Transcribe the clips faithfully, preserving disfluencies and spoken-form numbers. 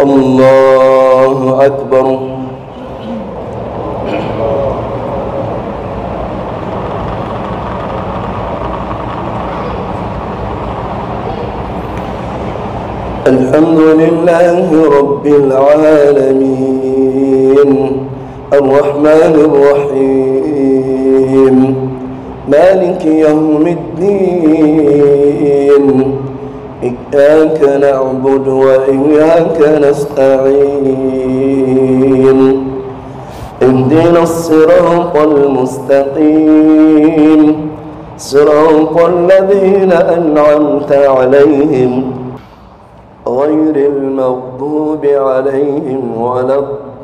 الله أكبر. الحمد لله رب العالمين الرحمن الرحيم مالك يوم الدين إياك نعبد وإياك نستعين اهدنا الصراط المستقيم صراط الذين أنعمت عليهم غير المغضوب عليهم ولا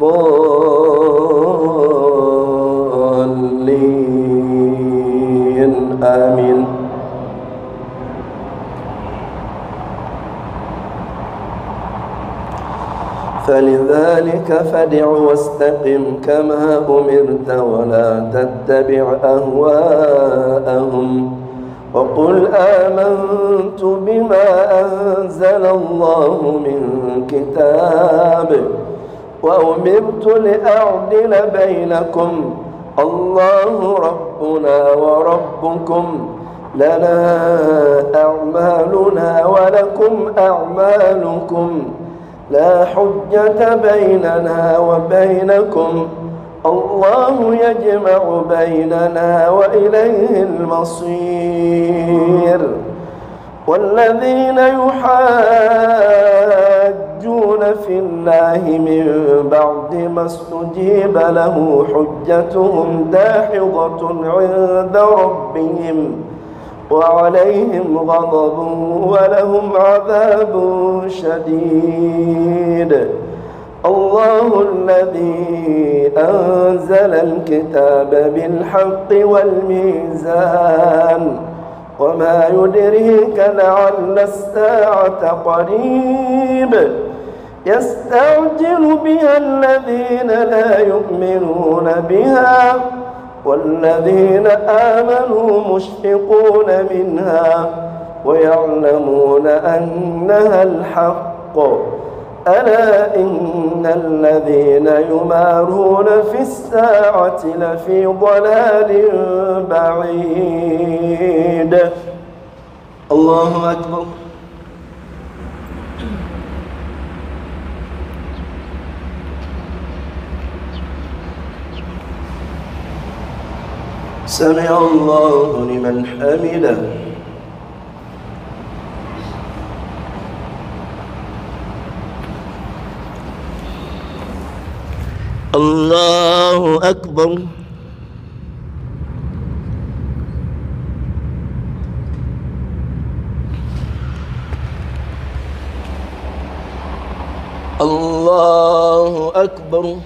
الضالين آمين. فلذلك فادع واستقم كما أمرت ولا تتبع أهواءهم وقل آمنت بما أنزل الله من كتاب وأمرت لأعدل بينكم الله ربنا وربكم لنا أعمالنا ولكم أعمالكم لا حجة بيننا وبينكم الله يجمع بيننا وإليه المصير. والذين يحاجون في الله من بعد ما استجيب له حجتهم داحضة عند ربهم وعليهم غضب ولهم عذاب شديد. الله الذي أنزل الكتاب بالحق والميزان وما يدريك لعل الساعة قريب يستعجل بها الذين لا يؤمنون بها والذين آمنوا مشفقون منها ويعلمون أنها الحق ألا إن الذين يمارون في الساعة لفي ضلال بعيد. الله أكبر. سمع الله لمن حمده. الله أكبر. الله أكبر.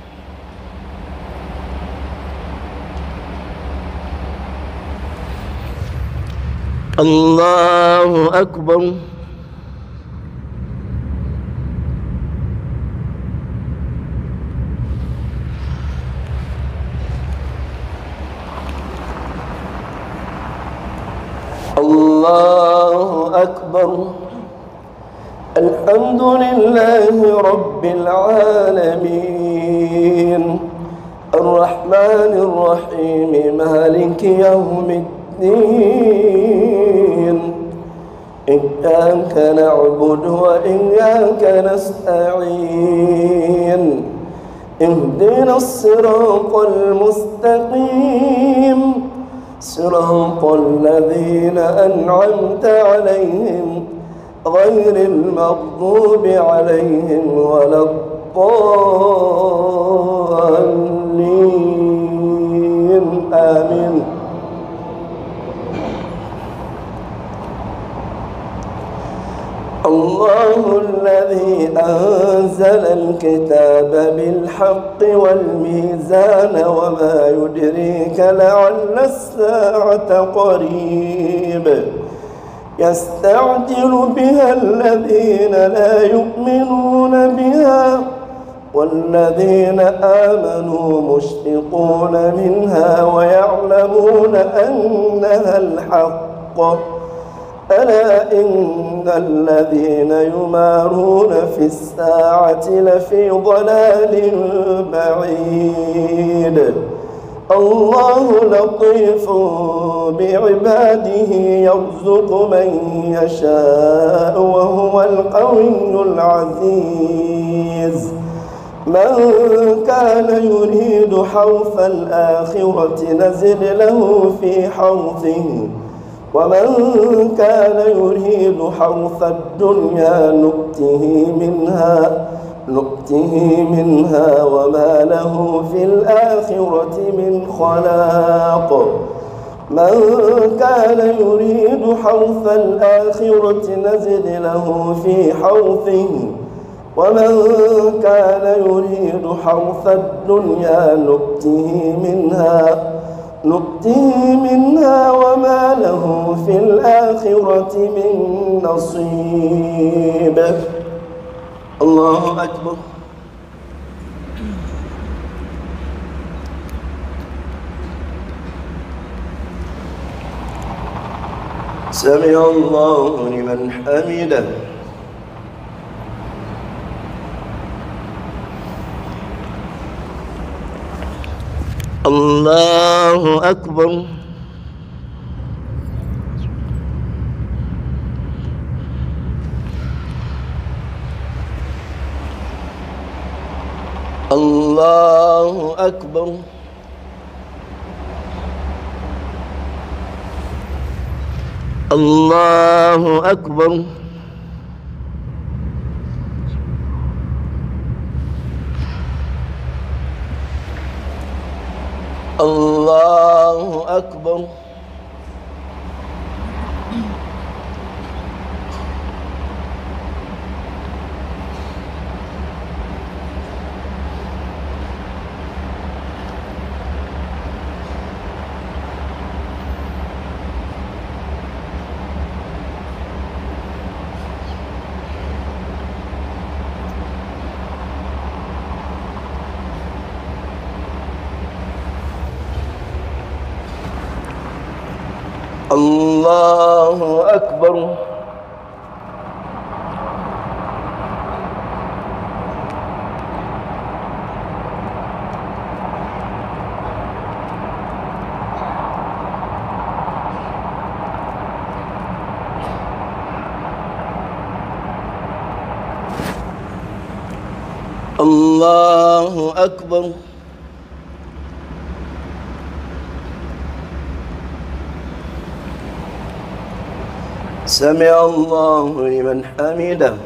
الله أكبر. الله أكبر. الحمد لله رب العالمين الرحمن الرحيم مالك يوم الدين إياك نعبد وإياك نستعين اهدنا الصراط المستقيم صراط الذين أنعمت عليهم غير المغضوب عليهم ولا الضالين آمين. الله الذي أنزل الكتاب بالحق والميزان وما يدريك لعل الساعة قريب يستعجل بها الذين لا يؤمنون بها والذين آمنوا مشفقون منها ويعلمون أنها الحق ألا إن الذين يمارون في الساعة لفي ضلال بعيد الله لطيف بعباده يرزق من يشاء وهو القوي العزيز من كان يريد حرث الآخرة نزد له في حرثه ومن كان يريد حرث الدنيا نؤته منها نؤته منها وما له في الآخرة من خلاق من كان يريد حرث الآخرة نزد له في حرثه ومن كان يريد حرث الدنيا نؤته منها نؤته منها وما له في الآخرة من نصيب. الله أكبر. سمع الله لمن حمده. الله أكبر. الله أكبر. الله أكبر. الله أكبر. الله أكبر. الله أكبر. سمع الله لمن حمده.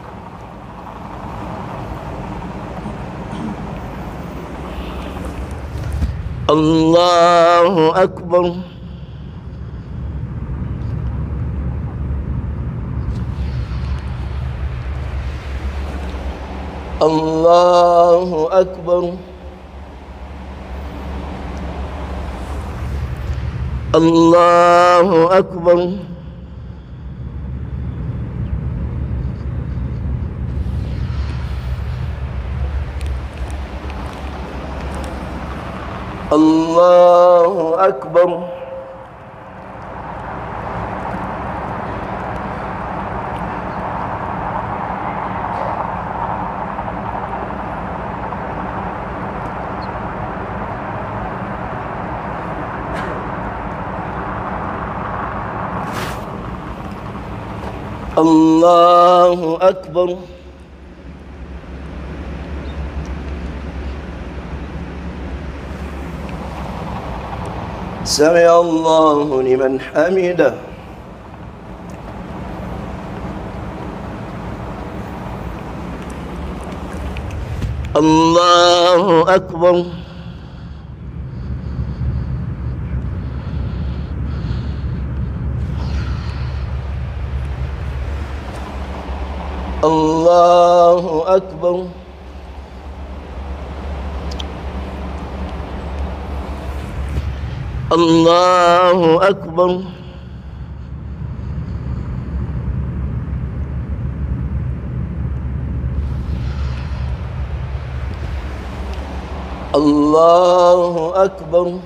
الله أكبر. الله أكبر. الله أكبر. الله أكبر. الله أكبر. سمع الله لمن حمده. الله أكبر. الله أكبر. الله أكبر. الله أكبر.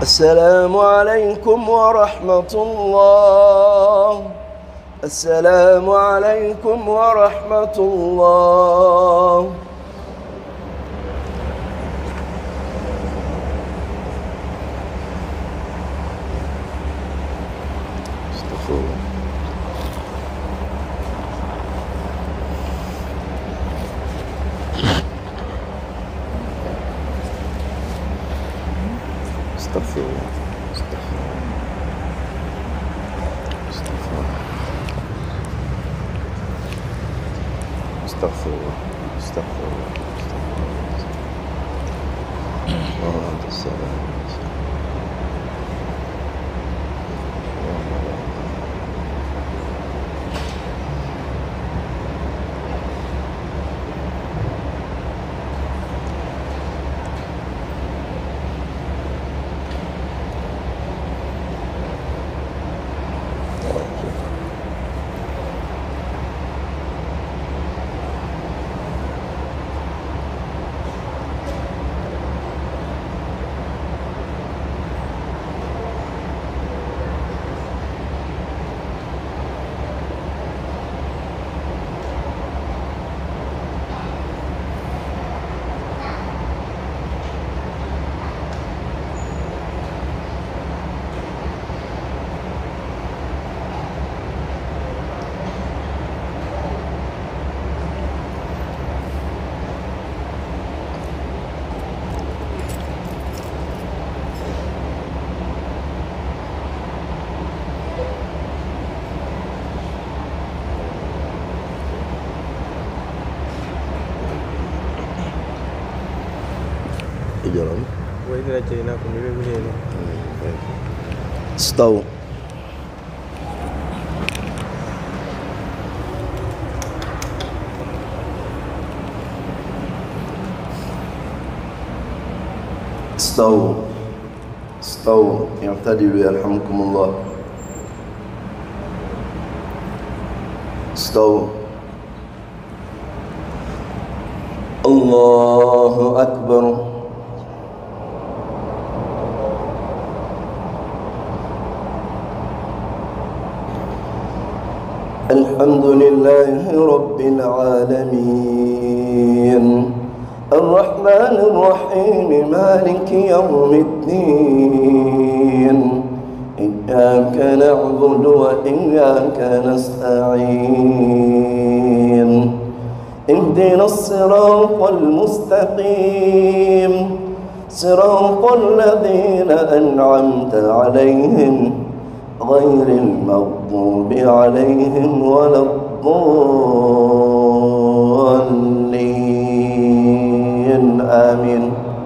السلام عليكم ورحمة الله. السلام عليكم ورحمة الله. استغفر الله. استغفر الله. استغفر الله. استغفر الله. اللهم انت السلام. إجرام. وإذا أتيناكم ببينين. استووا. استووا. استووا. اعتدلوا يرحمكم الله. استووا. الله أكبر. الحمد لله رب العالمين الرحمن الرحيم مالك يوم الدين إياك نعبد وإياك نستعين اهدنا الصراط المستقيم صراط الذين أنعمت عليهم غير المغضوب عليهم ولا الضالين آمين.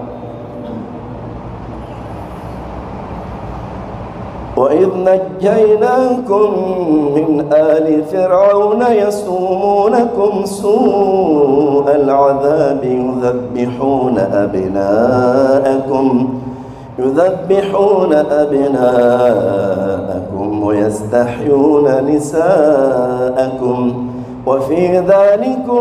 وإذ نجيناكم من آل فرعون يسومونكم سوء العذاب يذبحون أبناءكم يذبحون أبناءكم ويستحيون نساءكم وفي ذلكم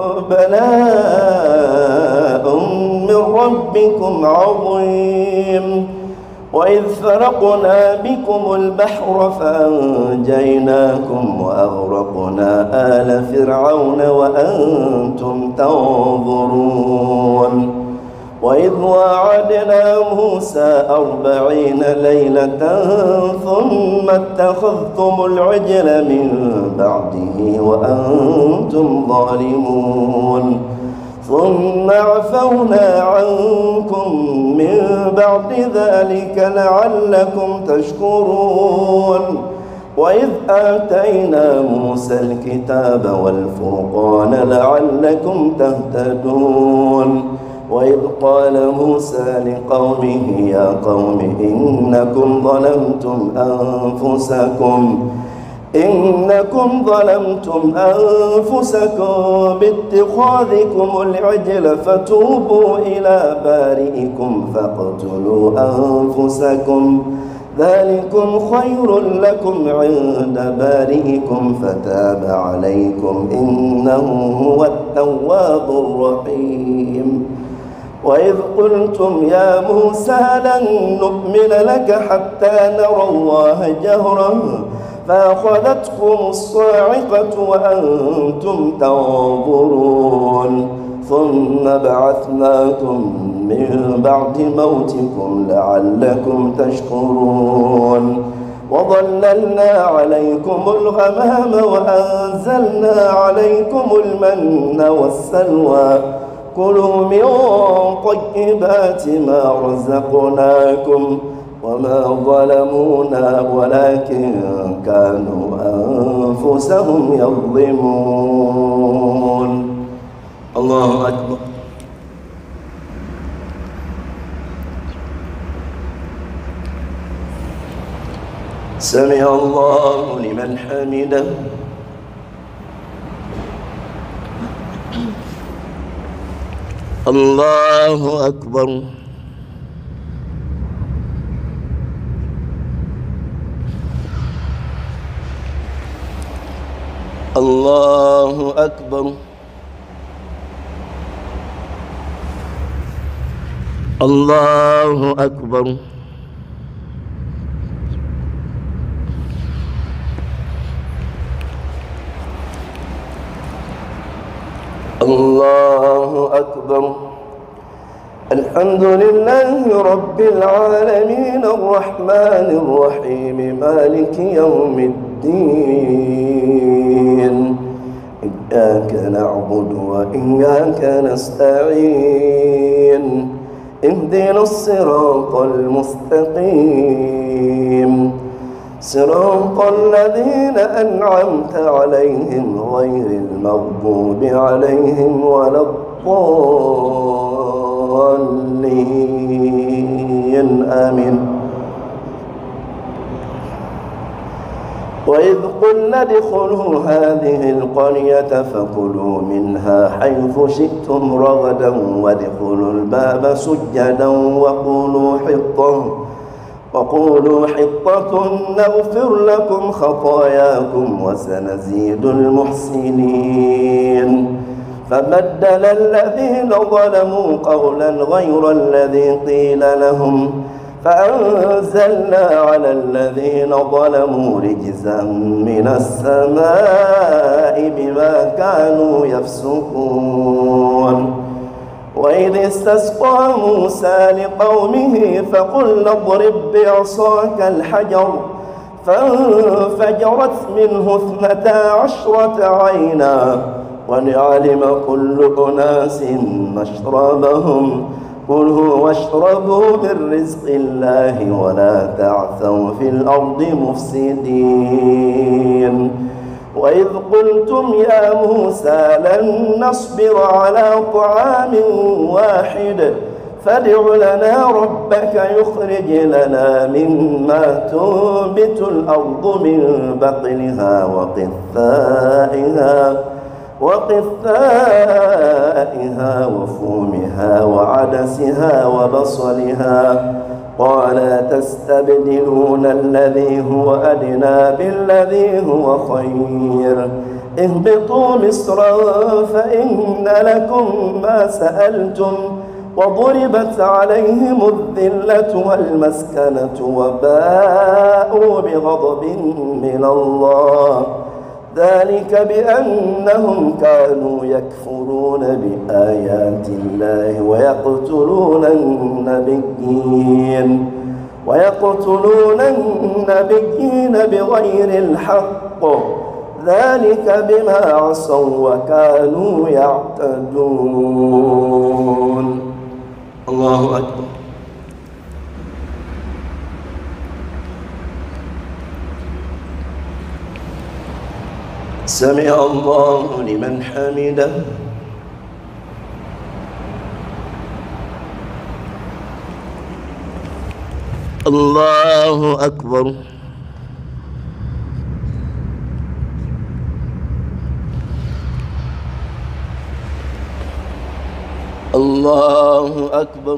بلاء من ربكم عظيم. وإذ فرقنا بكم البحر فأنجيناكم وأغرقنا آل فرعون وأنتم تنظرون. وإذ واعدنا موسى أربعين ليلة ثم اتخذتم العجل من بعده وأنتم ظالمون ثم عفونا عنكم من بعد ذلك لعلكم تشكرون. وإذ آتينا موسى الكتاب والفرقان لعلكم تهتدون. وإذ قال موسى لقومه يا قوم إنكم ظلمتم أنفسكم إنكم ظلمتم أنفسكم باتخاذكم العجل فتوبوا إلى بارئكم فاقتلوا أنفسكم ذلكم خير لكم عند بارئكم فتاب عليكم إنه هو التواب الرحيم. وإذ قلتم يا موسى لن نؤمن لك حتى نرى الله جهرا فأخذتكم الصاعقة وأنتم تنظرون ثم بعثناكم من بعد موتكم لعلكم تشكرون وظللنا عليكم الغمام وأنزلنا عليكم المن والسلوى كلوا من طيبات ما رزقناكم وما ظلمونا ولكن كانوا أنفسهم يظلمون. الله أكبر. سمع الله لمن حمده. الله أكبر. الله أكبر. الله أكبر. الله أكبر. الحمد لله رب العالمين الرحمن الرحيم مالك يوم الدين إياك نعبد وإياك نستعين اهدنا الصراط المستقيم صراط الذين أنعمت عليهم غير المغضوب عليهم ولا الضالين آمين. وإذ قلنا ادخلوا هذه القرية فكلوا منها حيث شئتم رغدا وادخلوا الباب سجدا وقولوا حطة وقولوا حطة نغفر لكم خطاياكم وسنزيد المحسنين. فبدل الذين ظلموا قولا غير الذي قيل لهم فأنزلنا على الذين ظلموا رجزا من السماء بما كانوا يفسقون. وإذ استسقى موسى لقومه فقلنا اضرب بعصاك الحجر فانفجرت منه اثنتا عشرة عينا ولعلم كل أناس مشربهم كلوا واشربوا من رزق الله ولا تعثوا في الأرض مفسدين. وإذ قلتم يا موسى لن نصبر على طعام واحد فادع لنا ربك يخرج لنا مما تنبت الأرض من بقلها وقثائها وقثائها وفومها وعدسها وبصلها قال تستبدلون الذي هو أدنى بالذي هو خير اهبطوا مصرا فإن لكم ما سألتم وضربت عليهم الذلة والمسكنة وباءوا بغضب من الله ذلك بأنهم كانوا يكفرون بآيات الله ويقتلون النبيين ويقتلون النبيين بغير الحق ذلك بما عصوا وكانوا يعتدون. الله أكبر. سمع الله لمن حمده. الله أكبر. الله أكبر.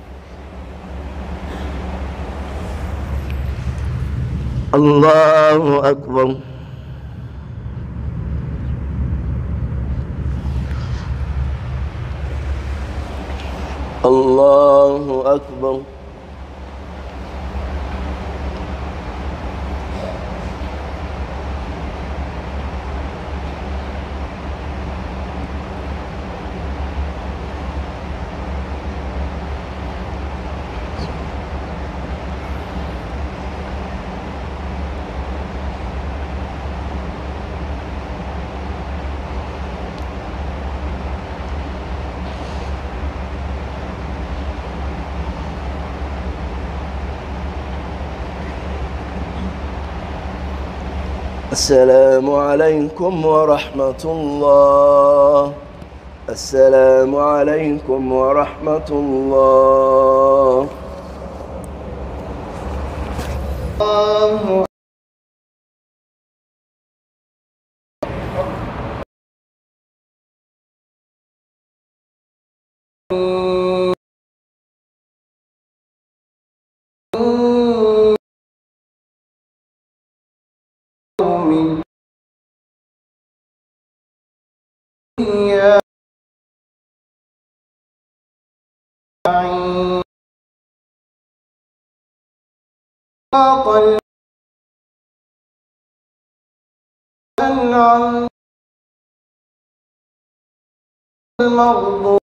الله أكبر. أكبر. السلام عليكم ورحمة الله. السلام عليكم ورحمة الله. الله يا طل عن المغضوب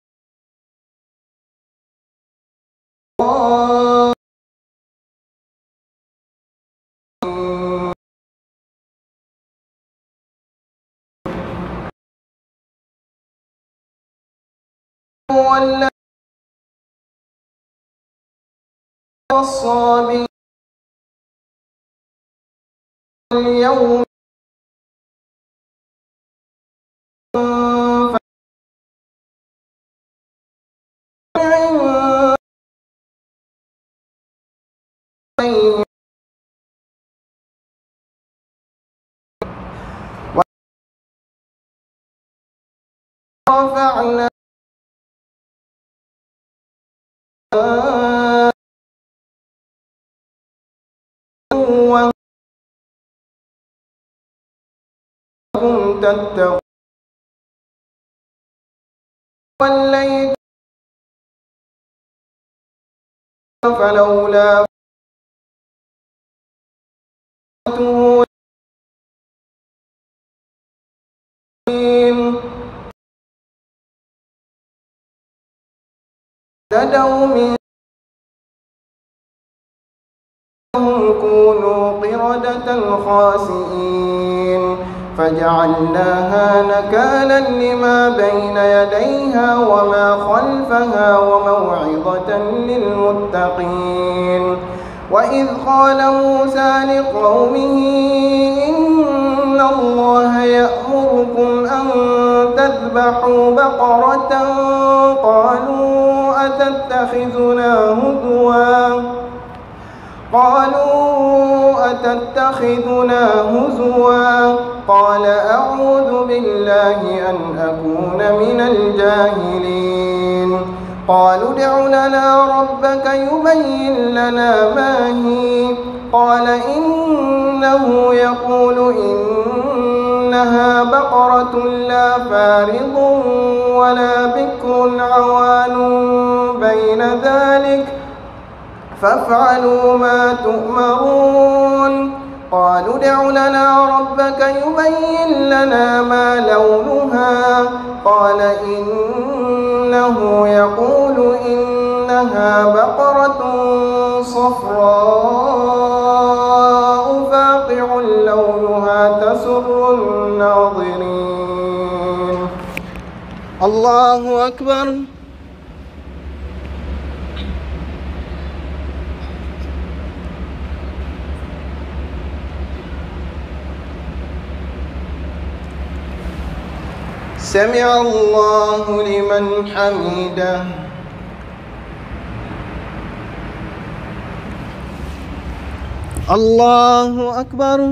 ولا الصابي اليوم ورفعنا وهم تتقون والليل فلولا اهتدوا من كونوا قردة خاسئين فجعلناها نكالا لما بين يديها وما خلفها وموعظة للمتقين. وإذ قال موسى لقومه إن الله يأمركم أن تذبحوا بقرة قالوا أتتخذنا هزوا قالوا أتتخذنا هزوا قال أعوذ بالله أن أكون من الجاهلين. قالوا ادع لنا ربك يبين لنا ما هي قال إنه يقول إنها بقرة لا فارض ولا بكر عوان بين ذلك فافعلوا ما تؤمرون. قالوا ادع لنا ربك يبين لنا ما لونها قال إنه يقول إنها بقرة صفراء فاقع لونها تسر الناظرين. الله أكبر. سمع الله لمن حمده. الله أكبر.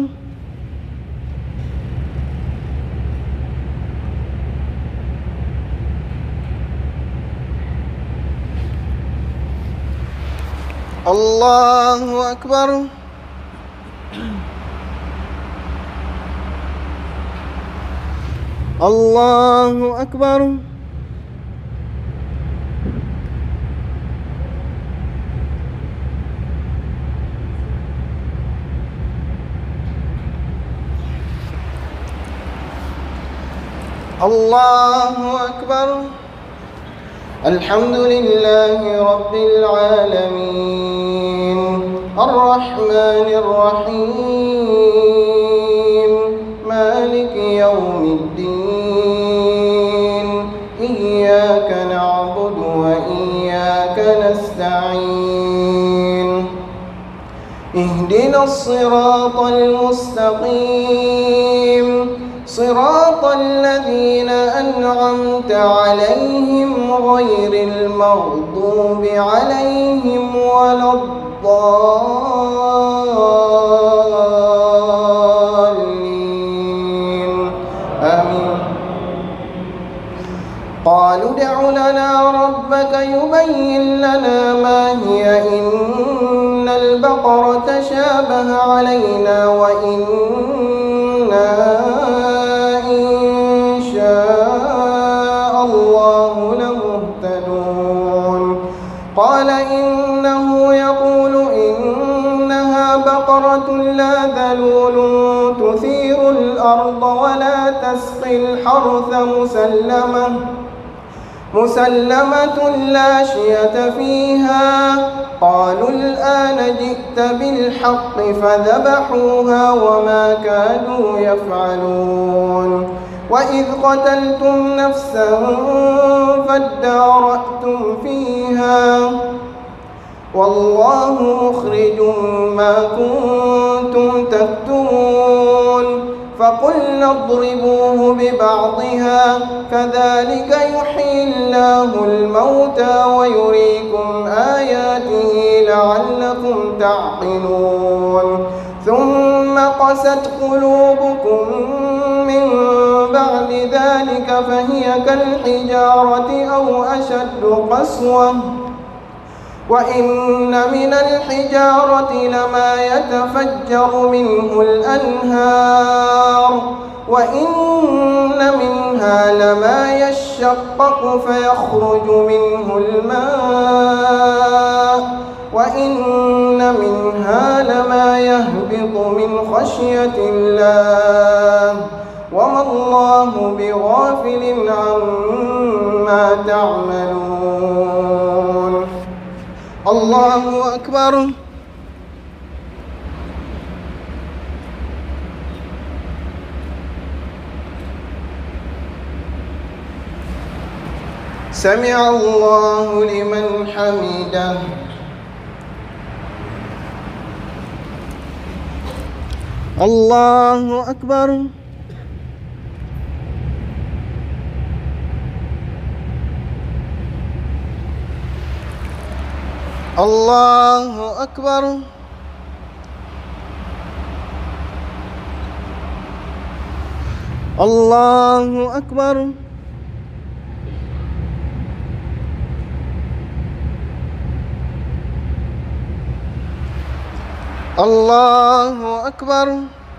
الله أكبر. الله أكبر. الله أكبر. الحمد لله رب العالمين الرحمن الرحيم مالك يوم الدين إياك نعبد وإياك نستعين اهدنا الصراط المستقيم صراط الذين أنعمت عليهم غير المغضوب عليهم ولا الضالين آمين. قالوا ادع لنا ربك يبين لنا ما هي إن البقرة تشابه علينا وإنا قال إنه يقول إنها بقرة لا ذلول تثير الأرض ولا تسقي الحرث مسلمة مسلمة لا شية فيها. قالوا الآن جئت بالحق فذبحوها وما كانوا يفعلون. وإذ قتلتم نفسا فادارأتم فيها والله مخرج ما كنتم تكتمون. فقلنا اضربوه ببعضها كذلك يحيي الله الموتى ويريكم آياته لعلكم تعقلون. ثم قست قلوبكم من بعد ذلك فهي كالحجارة أو أشد قسوة وإن من الحجارة لما يتفجر منه الأنهار وإن منها لما يشقق فيخرج منه الماء وإن منها لما يهبط من خشية الله وما الله بغافل عما تعملون. الله أكبر. سمع الله لمن حمده. الله أكبر. الله أكبر. الله أكبر. الله أكبر.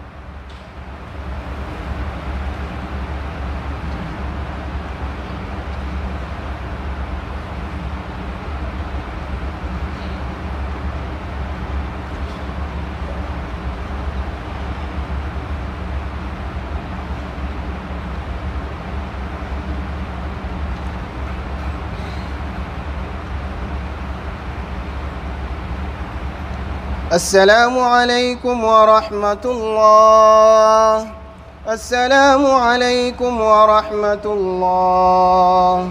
السلام عليكم ورحمة الله. السلام عليكم ورحمة الله.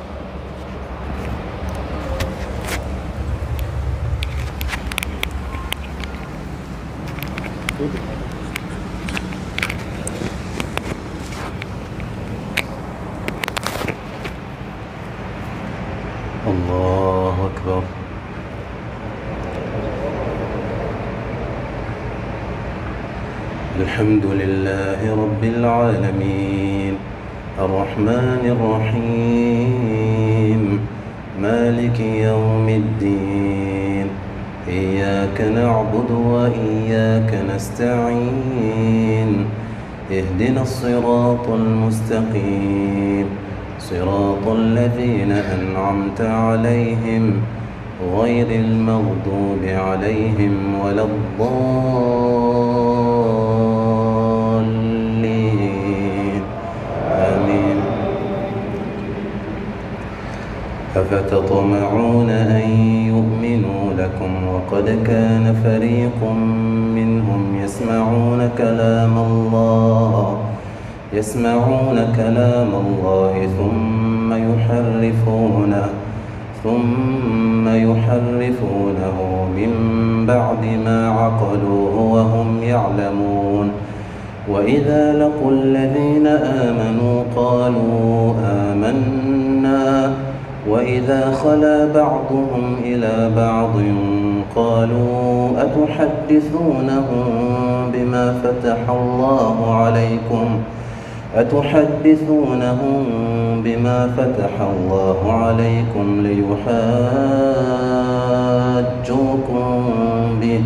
الله أكبر. الحمد لله رب العالمين الرحمن الرحيم مالك يوم الدين إياك نعبد وإياك نستعين اهدنا الصراط المستقيم صراط الذين أنعمت عليهم غير المغضوب عليهم ولا الضالين آمين. أفتطمعون أن يؤمنوا لكم وقد كان فريق منهم يسمعون كلام الله يسمعون كلام الله ثم يحرفونه ثم يحرفونه من بعد ما عقلوه وهم يعلمون وإذا لقوا الذين آمنوا قالوا آمنا وإذا خلا بعضهم إلى بعض قالوا أتحدثونهم بما فتح الله عليكم أتحدثونهم بما فتح الله عليكم ليحاجوكم به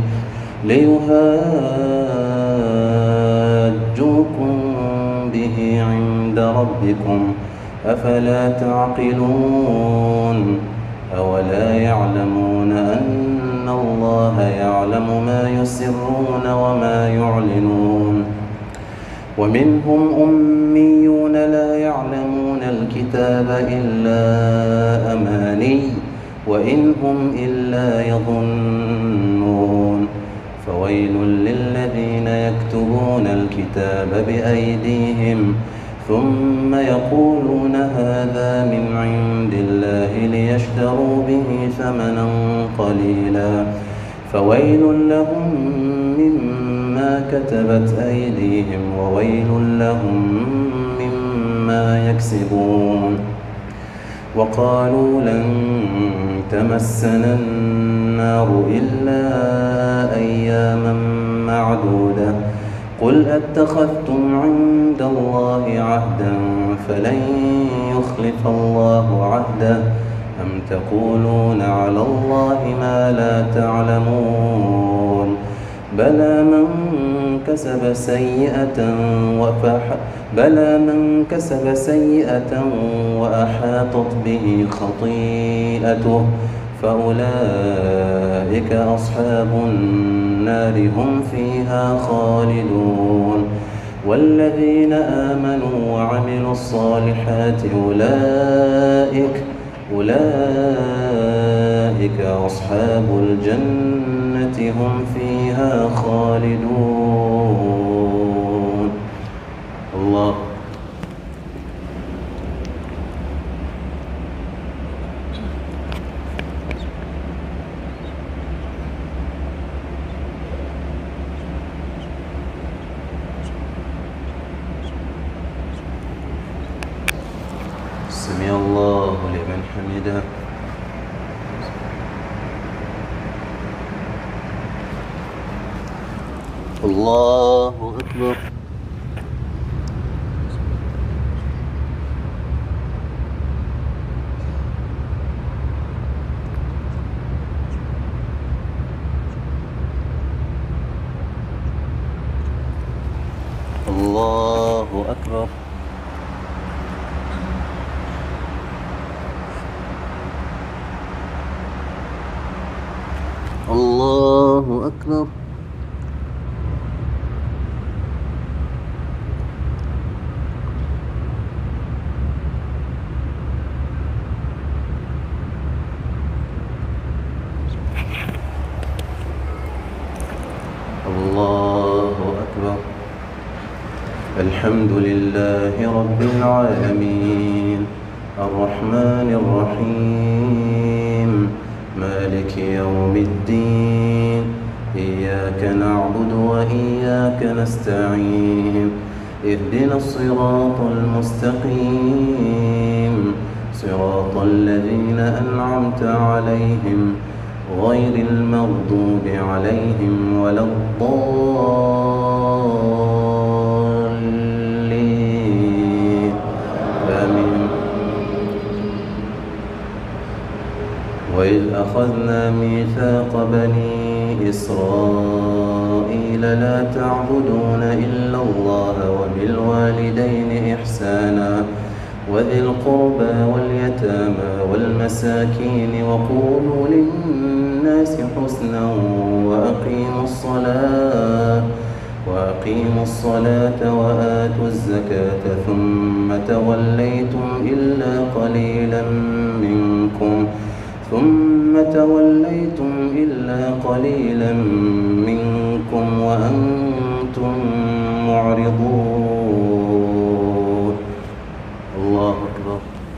ليحاجوكم به عند ربكم أفلا تعقلون أولا يعلمون أن الله يعلم ما يسرون وما يعلنون ومنهم أميون لا يعلمون الكتاب إلا أماني وإن هم إلا يظنون فويل للذين يكتبون الكتاب بأيديهم ثم يقولون هذا من عند الله ليشتروا به ثمنا قليلا فويل لهم مما كتبت أيديهم وويل لهم مما يكسبون وقالوا لن تمسنا النار إلا أياما معدودة قل أتخذتم عند الله عهدا فلن يخلف الله عهده أم تقولون على الله ما لا تعلمون بلى من كسب سيئة وفح بلى من كسب سيئة وأحاطت به خطيئته فأولئك أصحاب النار هم فيها خالدون والذين آمنوا وعملوا الصالحات أولئك أولئك أصحاب الجنة هم فيها خالدون. الله سمع الله لمن حمده. الله أكبر. الله أكبر. الله أكبر. الله أكبر. الحمد لله رب العالمين الرحمن الرحيم مالك يوم الدين إياك نعبد وإياك نستعين اهدنا الصراط المستقيم صراط الذين أنعمت عليهم غير المغضوب عليهم ولا الضالين آمين. وإذ أخذنا ميثاق بني إسرائيل لا تعبدون إلا الله وبالوالدين إحسانا وذي القربى واليتامى والمساكين وقولوا للناس حسنا وأقيموا الصلاة وأقيموا الصلاة وآتوا الزكاة ثم توليتم إلا قليلا منكم ثم توليتم إلا قليلا منكم وأنتم معرضون. الله أكبر.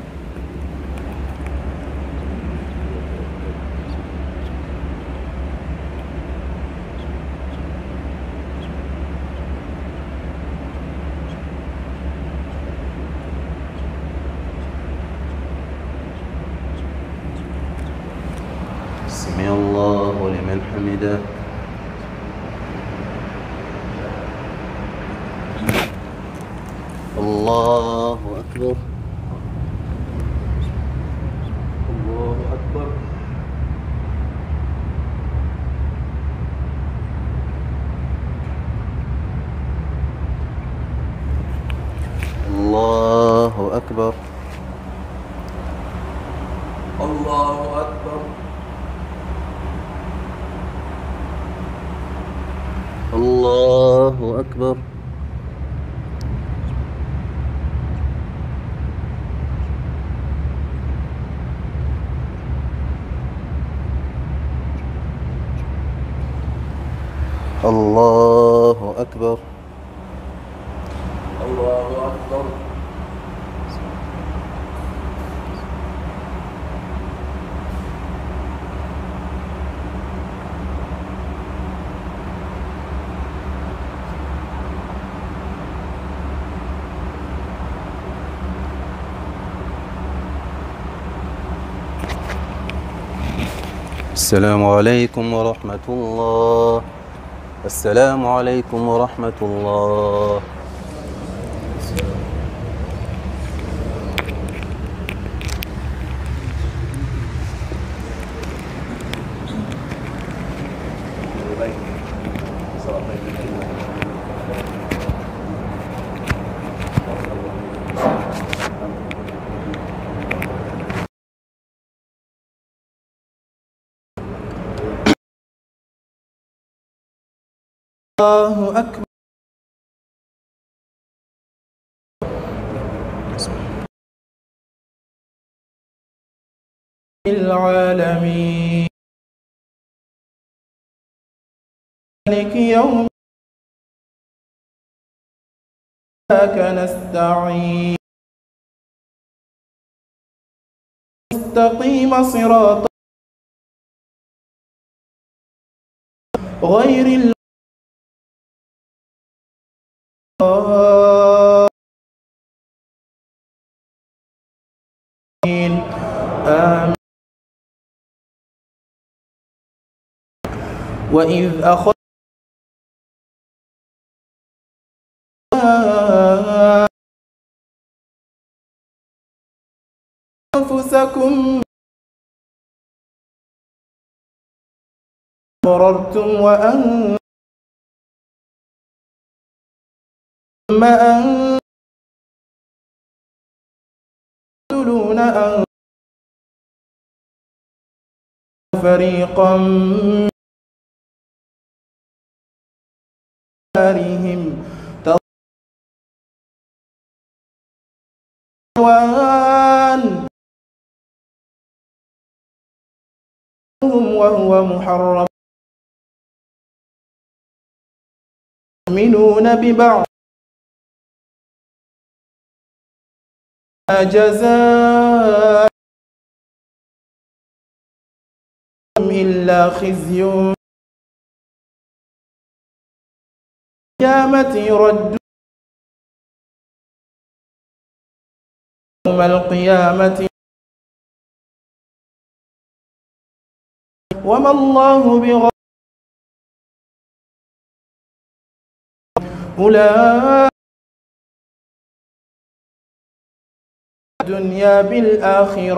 سمع الله لمن حمده. الله أكبر. الله أكبر. الله أكبر. الله أكبر. الله أكبر. الله أكبر. الله أكبر. السلام عليكم ورحمة الله. السلام عليكم ورحمة الله. الله أكبر. العالمين مالك يوم إياك نستعين مستقيم صراط غير الله. آمين. وإذ أخذ أنفسكم مررتم وأنتم تقتلون أن فريقا منهم تضوان وهو محرم يؤمنون ببعض جزاء إلا خزي قيامة يرد يوم القيامة وما الله بغافل أولئك الدنيا بالآخرة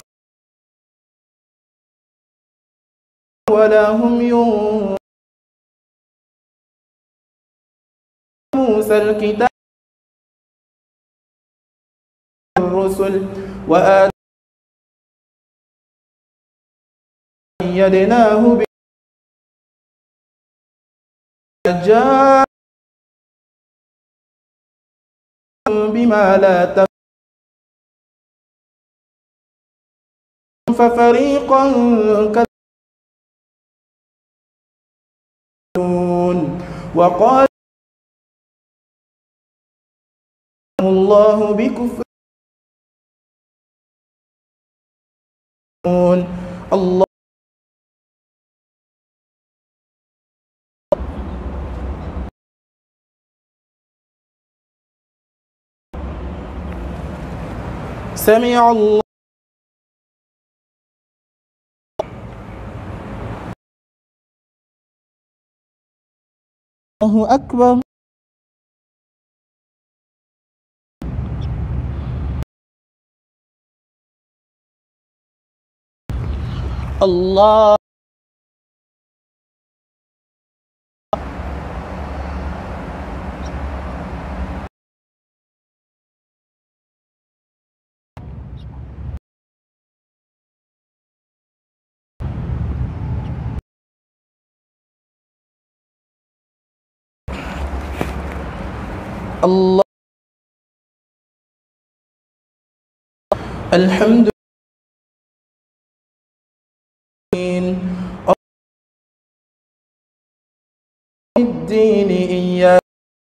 ولا هم ينظرون. موسى الكتاب الرسل وأيدناه بالجاه بما لا تفعلون ففريقا كذبون وقال الله بكفر الله سمع الله أكبر الله الله الحمد لله الدين إياك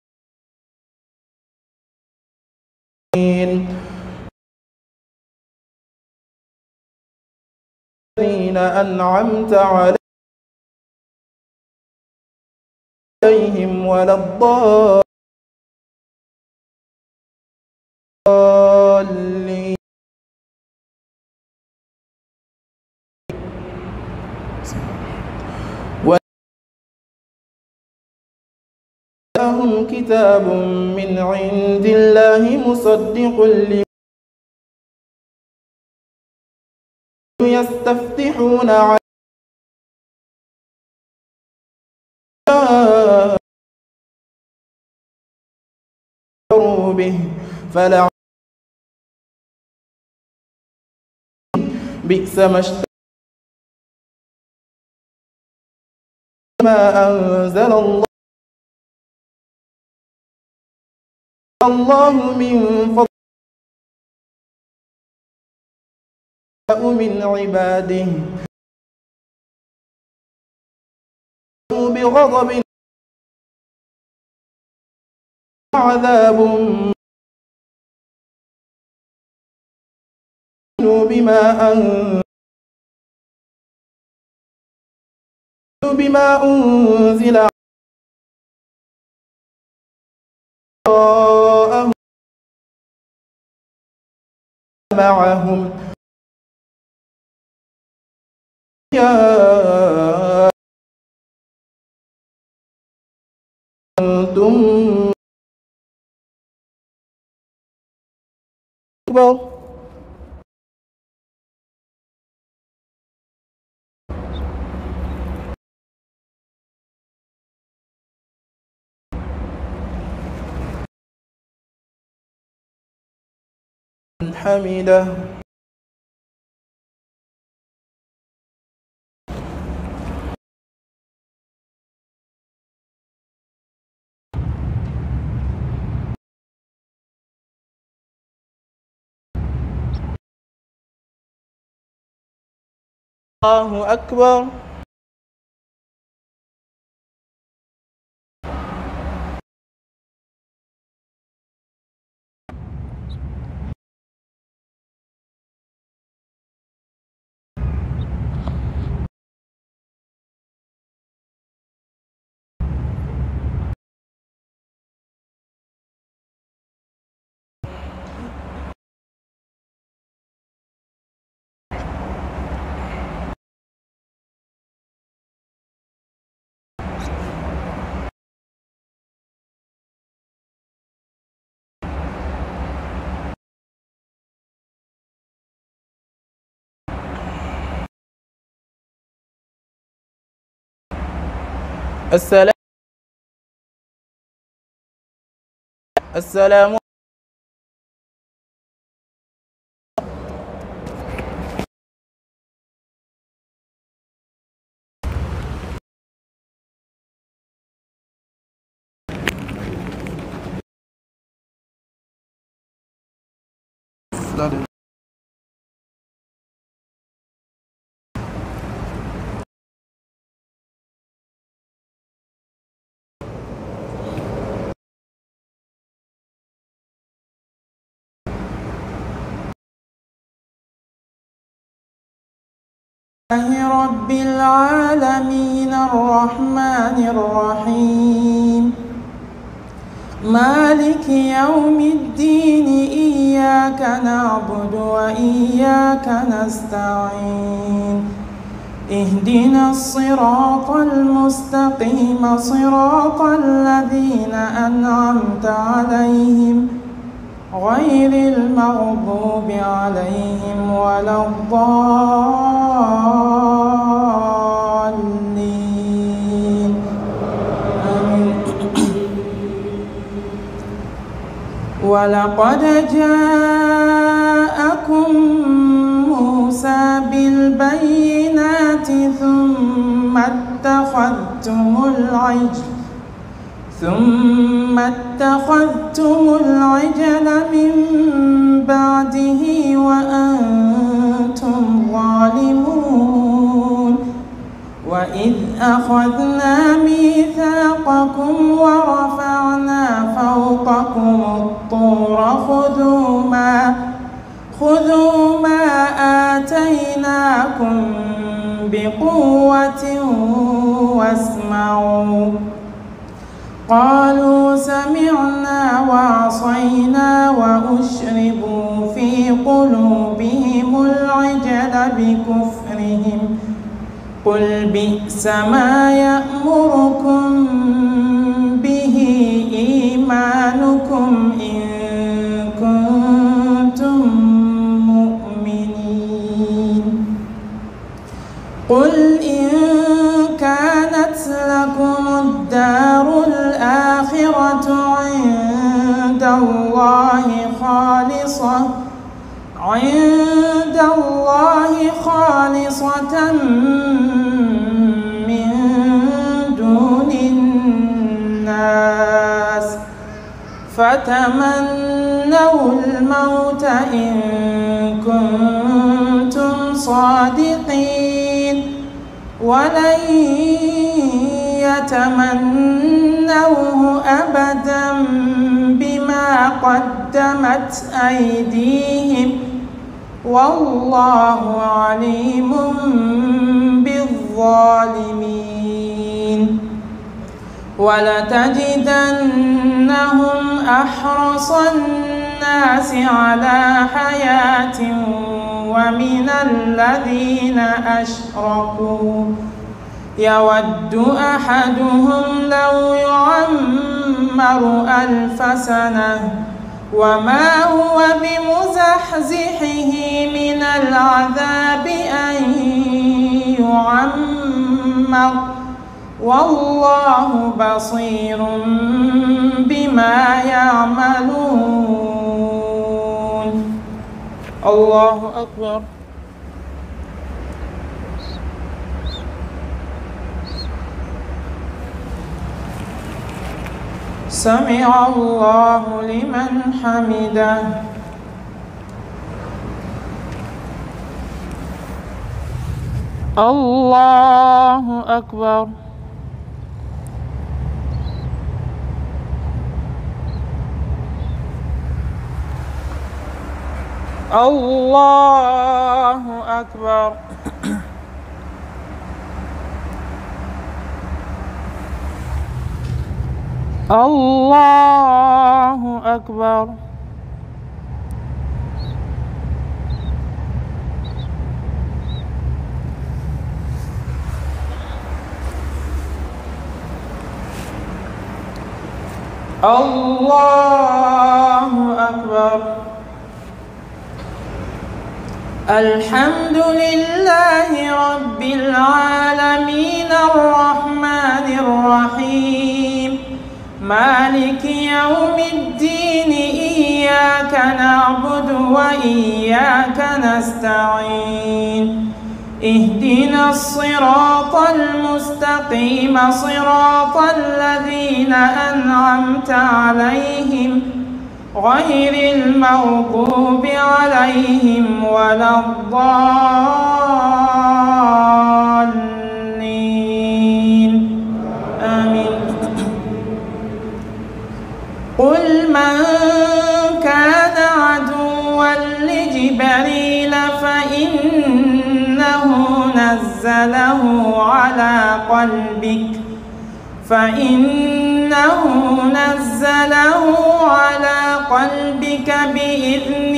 الذين أنعمت عليهم ولا الضالين ولهم كتاب من عند الله مصدق لما يستفتحون عليه به فلعن بئس ما اشتروا ما أنزل الله الله من فضله من عباده بغضب عذاب بما أنزل بما أنزل معهم يا أنتم أكبر حمده الله أكبر السلام السلام رب العالمين الرحمن الرحيم مالك يوم الدين إياك نعبد وإياك نستعين اهدنا الصراط المستقيم صراط الذين أنعمت عليهم غير المغضوب عليهم ولا الضالين آمين. ولقد جاءكم موسى بالبينات ثم اتخذتم العجل ثم اتخذتم العجل من بعده وأنتم ظالمون وإذ أخذنا ميثاقكم ورفعنا فوقكم الطور خذوا ما خذوا ما آتيناكم بقوة واسمعوا قالوا سمعنا وعصينا وأشربوا في قلوبهم العجل بكفرهم قل بئس ما يأمركم به إيمانكم إن كنتم مؤمنين قل إن كانت لكم الدار الآخرة عند الله خالصة عند الله خالصة من دون الناس فتمنوا الموت إن كنتم صادقين ولن يتمنوه أبدا بما قدمت أيديهم والله عليم بالظالمين ولتجدنهم أحرص الناس على حياة ومن الذين أشركوا يود أحدهم لو يعمر ألف سنة وما هو بمزحزحه من العذاب أن يعمر والله بصير بما يعملون. الله أكبر. سمع الله لمن حمده. الله أكبر. الله أكبر. الله أكبر. الله أكبر. الحمد لله رب العالمين الرحمن الرحيم مالك يوم الدين إياك نعبد وإياك نستعين اهدنا الصراط المستقيم صراط الذين أنعمت عليهم غير المغضوب عليهم ولا الضالين آمين. قل من كان عدوا لجبريل فإنه نزله على قلبك فإنه نزله على قلبك بإذن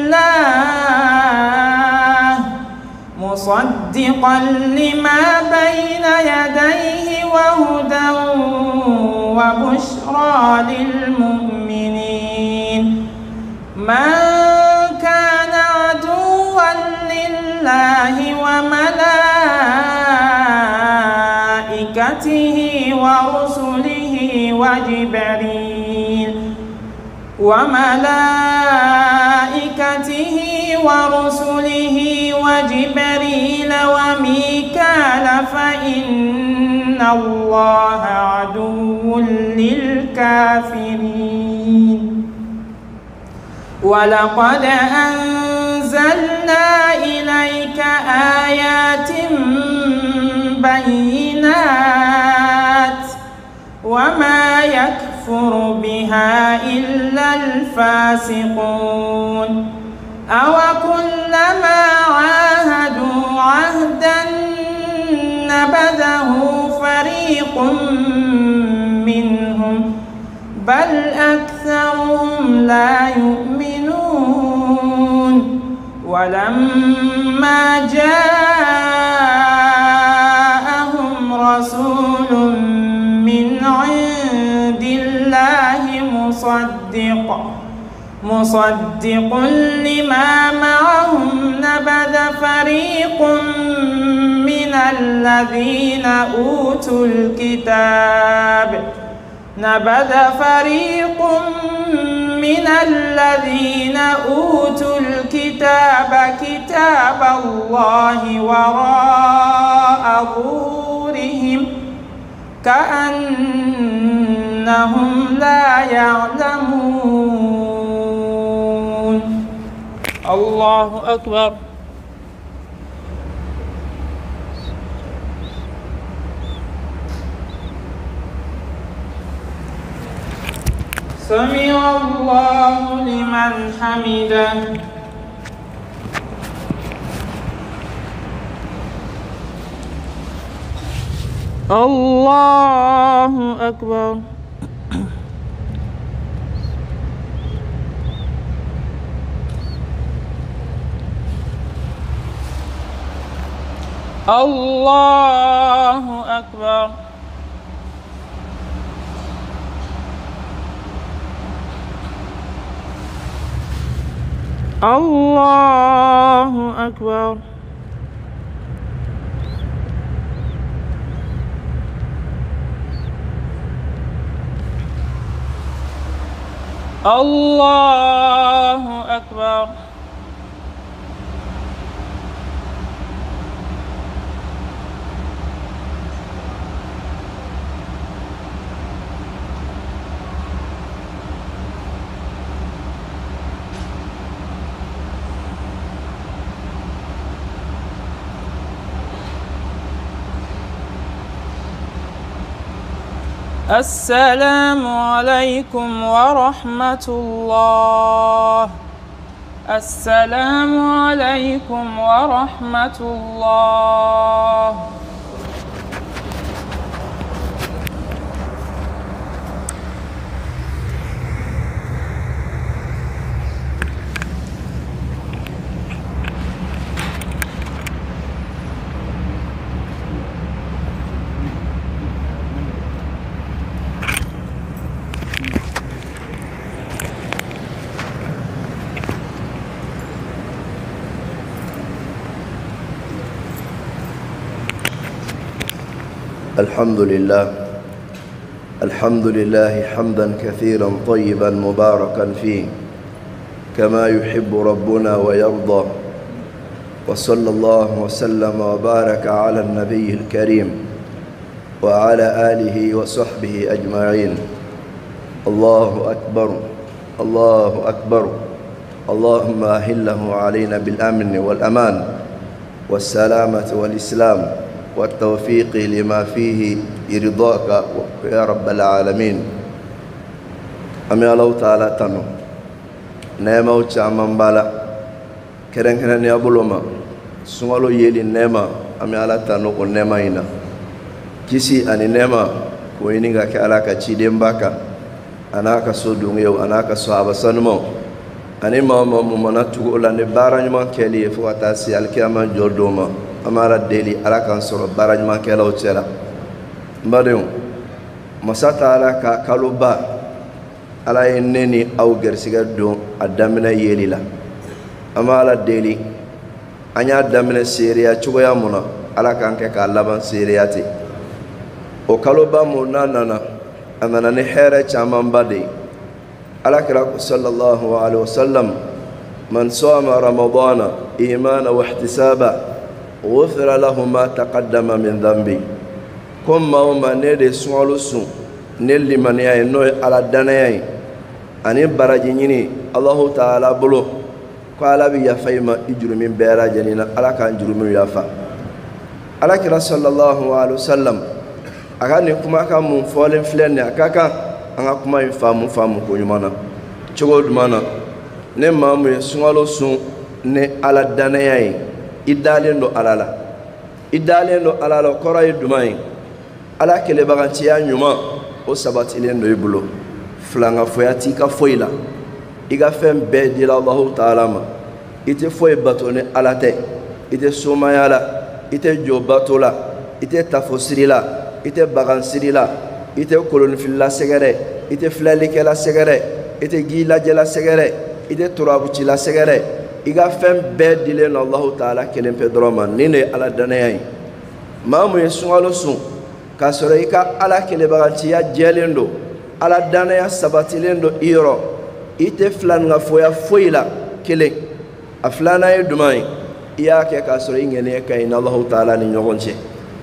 الله مصدقا لما بين يديه وهدى وبشرى للمؤمنين. من كان عدوا لله وملائكته ورسله وجبريل وملائكته ورسله وجبريل وميكال فإن الله عدو للكافرين. ولقد أنزلنا إليك آيات بينات وما يكفر بها إلا الفاسقون. أوكلما عاهدوا عهدا نبذه فريق منهم بل أكثرهم لا يؤمنون. ولما جاءهم رسول من عند الله مصدق مصدق لما معهم نبذ فريق من الذين أوتوا الكتاب نبذ فريق من الذين أوتوا الكتاب كتاب الله وراء ظهورهم كأنهم لا يعلمون. الله أكبر. سمع الله لمن حمده. الله أكبر. الله أكبر. الله أكبر. الله أكبر. السلام عليكم ورحمة الله. السلام عليكم ورحمة الله. الحمد لله الحمد لله حمدا كثيرا طيبا مباركا فيه كما يحب ربنا ويرضى. وصلى الله وسلم وبارك على النبي الكريم وعلى آله وصحبه أجمعين. الله أكبر الله أكبر اللهم أهله علينا بالأمن والأمان والسلامة والإسلام والتوفيق لما فيه يرضاك يا رب العالمين. أمي الله تعالى تنو نعمة وشامن بالا كرن كرن يا بلوما سمالو يلي نعمة أمي الله تنو كنعمة هنا كيسي أني نعمة كوينيغا كألا كتشيدين باكا أنا كسودون يو أنا كسواب سنمو أني ماما مانا تقول أن بارج ما كلي فواتاسي الكيما جودوما أمارا ديلي على كان سورة بارج ما كلا وتشلا بديم مساتا على كالوبا على إنني أو غرسيغا دون أدمنا يليلا أمارا ديلي أني أدمنا سيريا تشويا منا على كان كاللبان سيرياتي وكالوبا منا نانا أنا نحيرة شامان بدي على كلام صلى الله عليه وسلم من صام رمضان إيمانا واحتسابا غفر له ما تقدم من ذنبي كم ما هو ندي سوالو سو نلي من ياي نوي على الدنيا أني براجيني الله تعالى بلو قال بي فيما يجرم من بيرا جنينا على كان جرم يافا على كلام صلى الله عليه وسلم أكان كما كان من فولن فلان أكاكا anga kuma in famu famu ko nyumana chogo dumana ne mamu ye sungalo sun ne ala danaya yi idalendo alala idalendo alala kora yi dumai ala kele bagantiya nyuma o sabati lendo ibulo flanga foyati ka foila iga fem be di la Allah ta'ala ma ite foy batone ala te ite somayala ite jobatola ite tafosirila ite bagansirila ite kolon filla segere ite flalike la segere ite gila jela segere ite turabuci la segere iga fem be dile no Allah ta'ala kelen pedroma nine ala danayai mamu yesungalo sun kasoro ika ala kele baganci ya jelendo ala danaya sabatilendo iro ite flan nga foya foila kele aflana e dumai iya ke kasoro ingene kay na Allah ta'ala ni nyogonche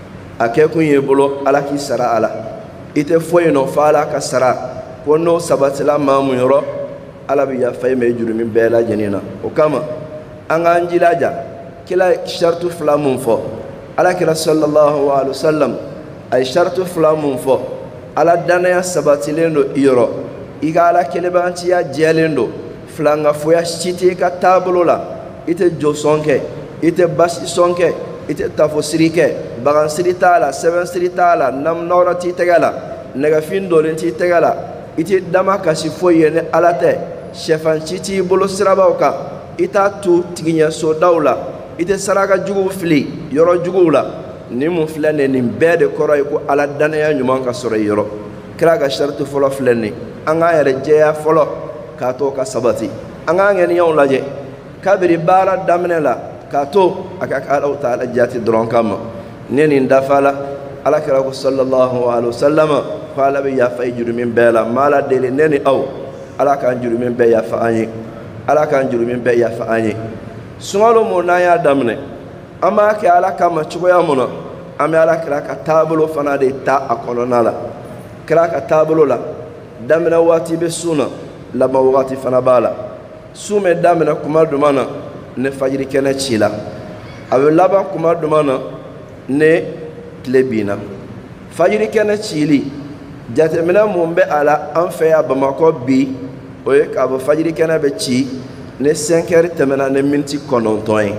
ake kunye bolo ala ki sara ala ite foye no fala ka sara kono sabatila mamu yoro ala biya fay me jurumi bela jenina o kama anga anjilaja kila shartu flamun fo ala kira sallallahu alaihi wasallam ay shartu flamun fo ala danaya sabatilendo yoro iga ala kelebanci ya jelendo flanga foya chiti ka tablola ite josonke ite basi sonke ite tafosirike bagan siritala seven siritala nam norati tegala nega findo lenti tegala ite dama kasi foye ne alate chefan chiti bolo sirabauka ita tu tiginya so dawla ite saraka jugu fili yoro jugula ni mun filane ni bede koroy ko ala danaya nyuman ka sore yoro kraga shartu folo filane anga yare jeya folo ka to ka sabati anga ngeni yon laje kabiri bara damnela ka to aka Allah ta'ala jati dron kama neni ndafala ala kira ko sallallahu alaihi wasallam qala bi ya fayjuru min bela mala dele neni aw ala kan juru min be ya fa anyi ala kan juru min be ya fa anyi sungalo mo na ya damne ama ke ala kama chugoya mono ame ala kira ka tabulo fana de ta akolona la kira ka tabulo la damna wati be suna la mawati fana bala sume damna kuma dumana ne fajiri kene chila awe laba kuma dumana ne tlebina fajiri kene chili jatemina mumbe ala anfe ya bamako bi oye ka bo fajiri kene be chi ne cinq heures temena ne minti konontoin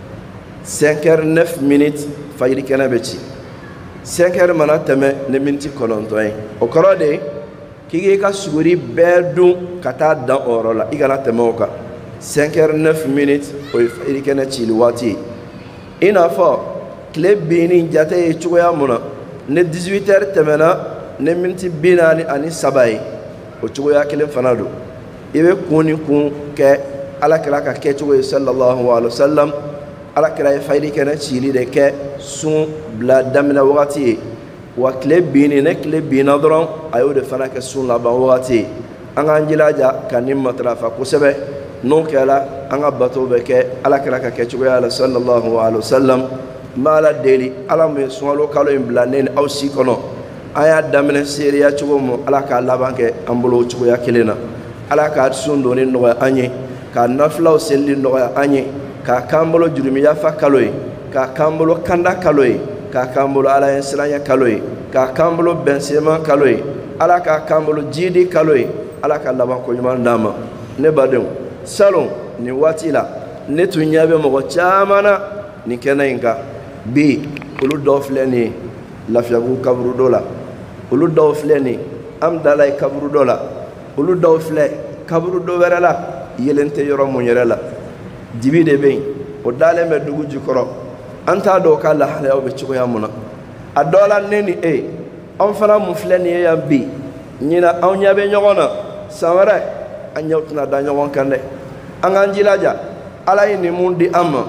cinq heures neuf minutes fajiri kene be chi cinq heures mana teme ne minti konontoin o korode kigi ka suguri bedu kata dan orola igana temoka cinq heures neuf minutes oye fajiri kene chi liwati ina fo kleb bini jate e chugoya muna ne dix-huit heures temena ne minti binani ani sabai o chugoya kelen fanado ibe kuni kun ke ala kira ka ke chugoya sallallahu alaihi wasallam ala kira e fayri kene chili de ke sun bla damina wati wa kleb bini ne kleb bina dron ayo de fana ke sun la ba wati anga anjilaja kanim matrafa kusebe non kala anga bato be ke ala kira ka ke chugoya sallallahu alaihi wasallam mala deli ala me sunalo kalo en blanen aw sikono aya damene seriya chugo mo ala ka labanke ambulo chugo ya kelena ala ka sundo ni no anye ka naflaw selli no anye ka kambolo jurumiya fa kaloy ka kambolo kanda kaloy ka kambolo ala enslanya kaloy ka kambolo bensema kaloy ala ka kambolo jidi kaloy ala ka laban ko nyuma ndama ne badon salon ni watila ne tunyabe mo chamana ni kenainga bi ulu dofleni lafiagu kabru dola ulu dofleni am dalay kabru dola ulu dofle kabru do werala yelente yoro mo nyerala jibide be o dale me dugu jukoro anta do kala hala o be ciko yamuna adola neni e on fana mu fleni ya bi nyina on nyabe nyogona sawara anyawtuna da nyogon kande anganjilaja alay ni mundi amma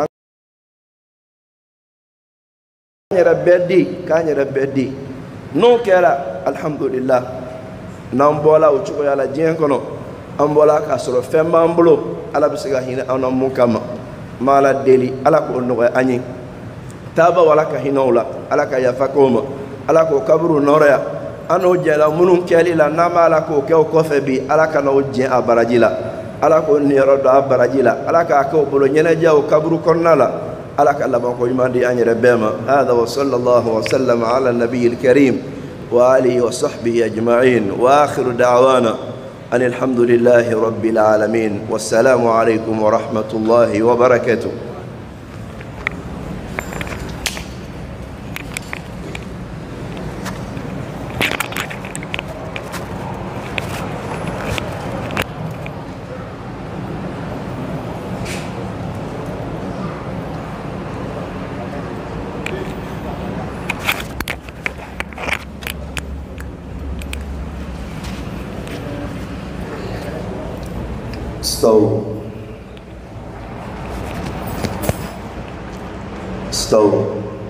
nyara beddi ka nyara beddi no kera alhamdulillah nam bola o ciko yala jien kono am bola ka soro femba ambulo ala bisiga hina ana mukama mala deli ala ko no anyi taba wala ka hinola ala ka yafakoma ala ko kabru noraya ano jela munun keli la nama ala ko ke ko febi ala ka no je abarajila ala ko ni rodo abarajila ala ka ko bolo nyene jaw kabru konnala ala ka laban ko yimandi anyere bema hada wa sallallahu wa sallama ala nabiyil karim wa alihi wa sahbihi ajma'in wa akhiru da'wana أن الحمد لله رب العالمين والسلام عليكم ورحمة الله وبركاته. استووا استووا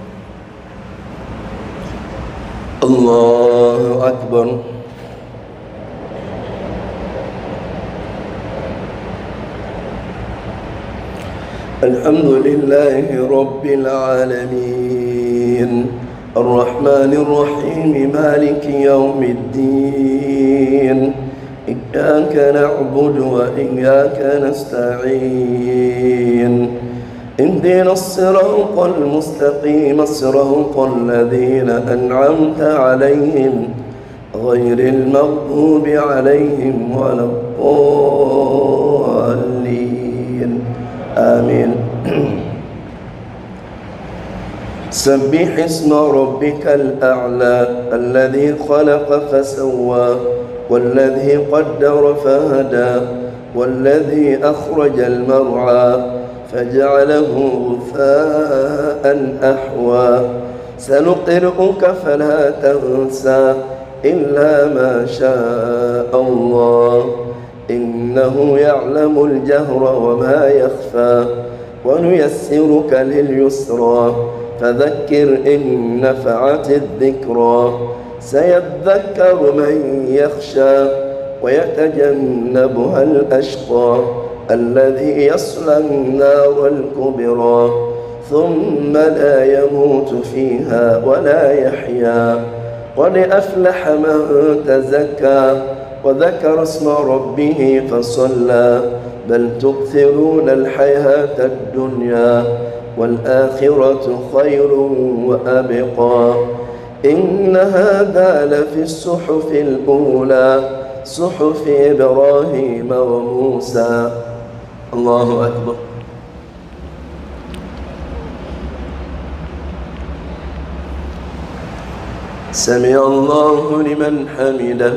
الله أكبر الحمد لله رب العالمين الرحمن الرحيم مالك يوم الدين إياك نعبد وإياك نستعين اهدنا الصراط المستقيم صراط الذين أنعمت عليهم غير المغضوب عليهم ولا الضالين آمين. سبح اسم ربك الأعلى الذي خلق فسوى والذي قدر فهدى والذي أخرج المرعى فجعله غثاء أحوى سنقرئك فلا تنسى إلا ما شاء الله إنه يعلم الجهر وما يخفى ونيسرك لليسرى فذكر إن نفعت الذكرى سيذكر من يخشى ويتجنبها الأشقى الذي يصلى النار الكبرى ثم لا يموت فيها ولا يحيا قد أفلح من تزكى وذكر اسم ربه فصلى بل تؤثرون الحياة الدنيا والآخرة خير وأبقى إن هذا لفي الصحف الأولى صحف إبراهيم وموسى. الله أكبر. سمع الله لمن حمده.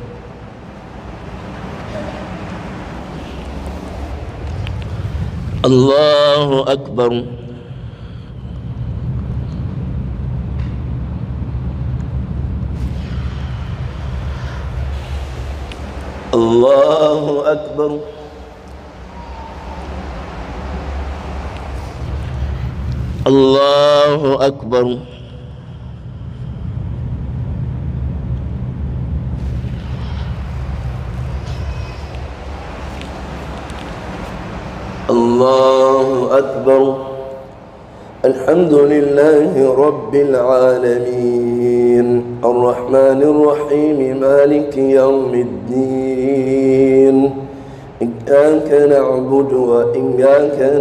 الله أكبر. الله أكبر. الله أكبر. الله أكبر. الحمد لله رب العالمين الرحمن الرحيم مالك يوم الدين إياك نعبد وإياك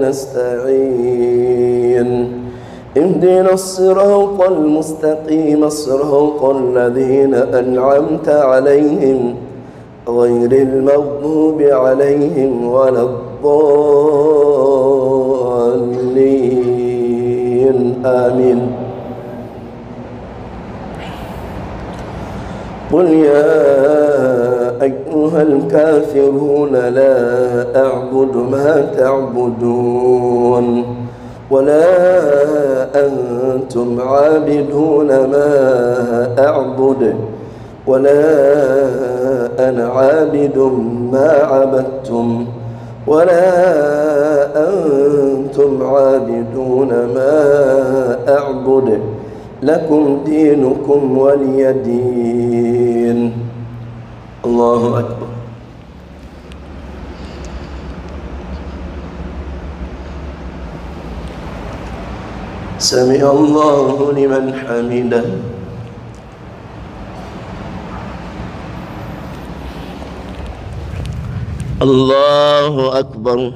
نستعين اهدنا الصراط المستقيم صراط الذين أنعمت عليهم غير المغضوب عليهم ولا الضالين آمين. قل يا أيها الكافرون لا أعبد ما تعبدون ولا أنتم عابدون ما أعبد ولا أنا عابد ما عبدتم ولا أنتم عابدون ما أعبد لكم دينكم ولي دين. الله أكبر. سمع الله لمن حمده. الله أكبر.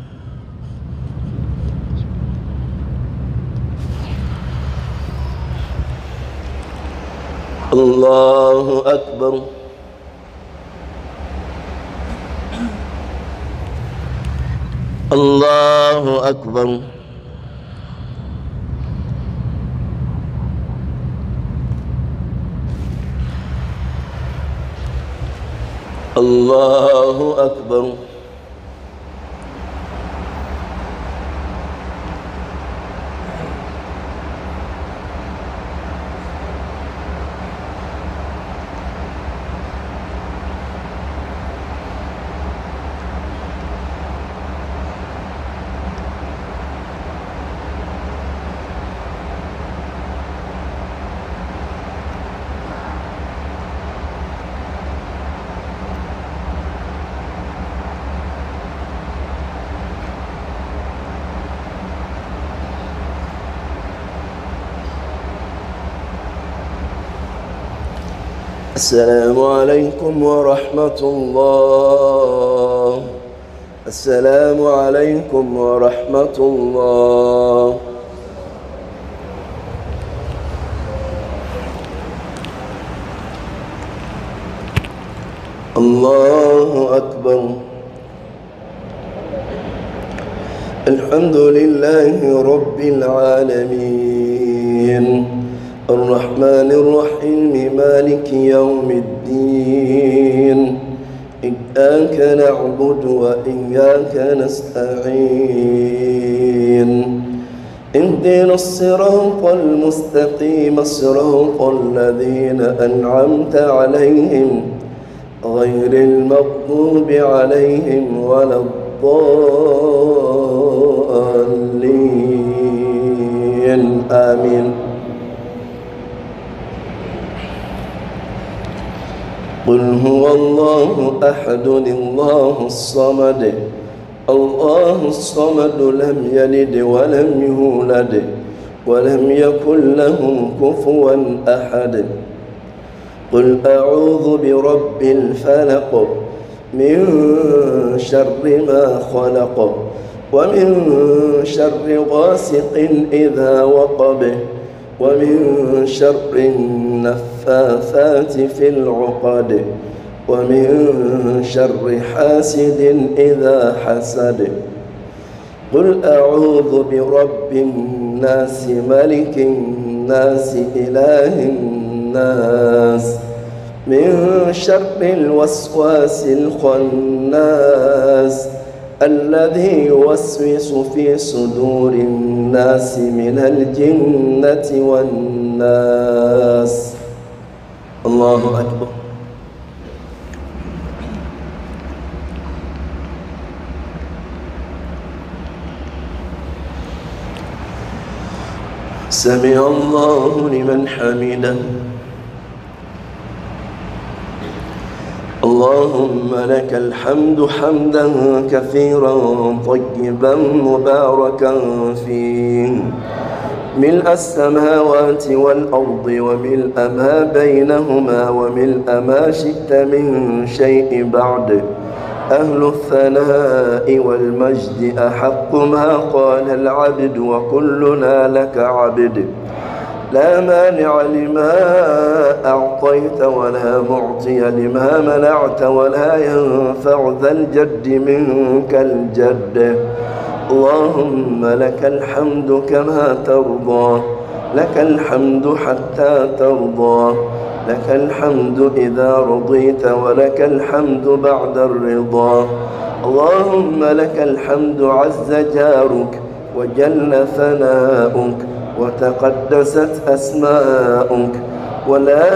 الله أكبر. الله أكبر. الله أكبر. السلام عليكم ورحمة الله. السلام عليكم ورحمة الله. الله أكبر. الحمد لله رب العالمين الرحمن الرحيم مالك يوم الدين إياك نعبد وإياك نستعين اهدنا الصراط المستقيم صراط الذين أنعمت عليهم غير المغضوب عليهم ولا الضالين آمين. قل هو الله أحد الله الصمد الله الصمد لم يلد ولم يولد ولم يكن له كفوا أحد. قل أعوذ برب الفلق من شر ما خلق ومن شر غاسق إذا وقب ومن شر النفاثات في العقد ومن شر حاسد إذا حسد. قل أعوذ برب الناس ملك الناس إله الناس من شر الوسواس الخناس الذي يوسوس في صدور الناس من الجنة والناس. الله أكبر. سمع الله لمن حمده. اللهم لك الحمد حمدا كثيرا طيبا مباركا فيه، ملء السماوات والأرض وملء ما بينهما وملء ما شئت من شيء بعد. أهل الثناء والمجد أحق ما قال العبد وكلنا لك عبد. لا مانع لما أعطيت ولا معطي لما منعت ولا ينفع ذا الجد منك الجد. اللهم لك الحمد كما ترضى، لك الحمد حتى ترضى، لك الحمد إذا رضيت ولك الحمد بعد الرضا. اللهم لك الحمد عز جارك وجل ثناؤك وتقدست أسماؤك ولا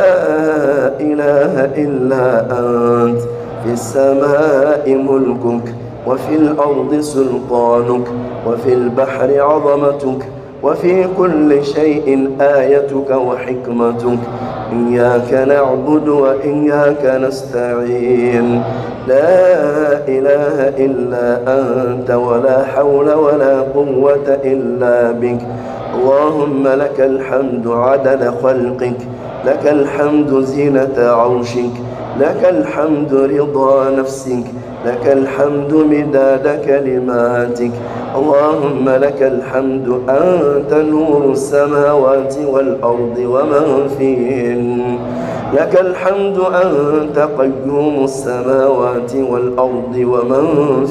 إله إلا أنت، في السماء ملكك وفي الأرض سلطانك وفي البحر عظمتك وفي كل شيء آيتك وحكمتك. إياك نعبد وإياك نستعين، لا إله إلا أنت ولا حول ولا قوة إلا بك. اللهم لك الحمد عدد خلقك، لك الحمد زينة عرشك، لك الحمد رضا نفسك، لك الحمد مداد كلماتك. اللهم لك الحمد أنت نور السماوات والأرض ومن فيهن، لك الحمد أنت قيوم السماوات والأرض ومن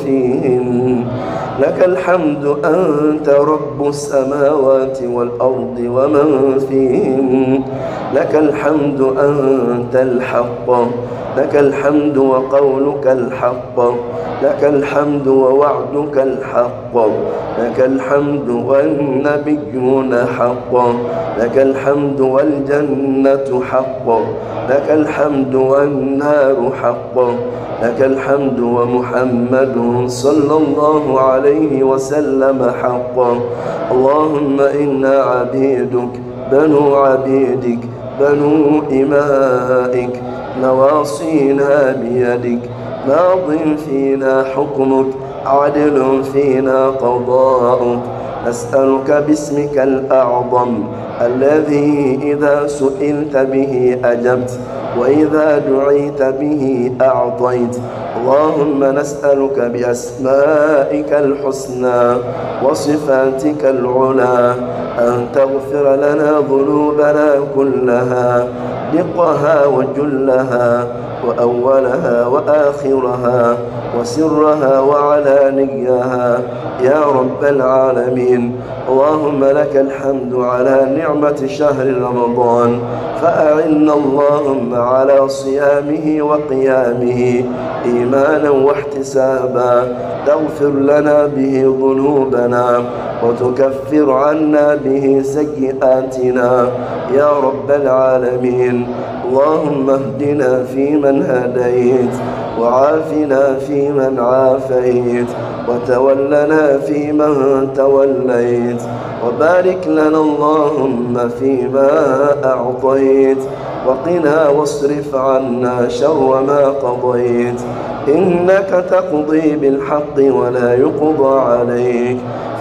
فيهن، لك الحمد أنت رب السماوات والأرض ومن فيهن، لك الحمد أنت الحق، لك الحمد وقولك الحق، لك الحمد ووعدك الحق، لك الحمد والنبيون حق، لك الحمد والجنة حق، لك الحمد والنار حق، لك الحمد ومحمد صلى الله عليه وسلم حق. اللهم إنا عبيدك بنو عبيدك بنو إمائك، نواصينا بيدك، ماض فينا حكمك، عدل فينا قضاؤك. نسألك باسمك الأعظم الذي إذا سئلت به أجبت وإذا دعيت به أعطيت. اللهم نسألك بأسمائك الحسنى وصفاتك العلى أن تغفر لنا ذنوبنا كلها، دقها وجلها وأولها وآخرها وسرها وعلانيها يا رب العالمين. اللهم لك الحمد على نعمة شهر رمضان، فأعنا اللهم على صيامه وقيامه إيمانا واحتسابا، تغفر لنا به ذنوبنا وتكفر عنا به سيئاتنا يا رب العالمين. اللهم اهدنا فيمن هديت، وعافنا فيمن عافيت، وتولنا فيمن توليت، وبارك لنا اللهم فيما أعطيت، وقنا واصرف عنا شر ما قضيت. إنك تقضي بالحق ولا يقضى عليك،